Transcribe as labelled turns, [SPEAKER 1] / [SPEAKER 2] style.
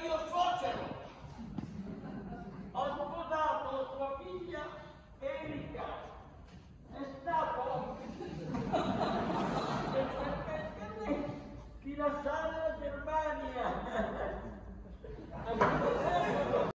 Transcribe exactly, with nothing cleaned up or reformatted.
[SPEAKER 1] mio suocero. Ho sposato sua figlia Erika. È stato per me di lasciare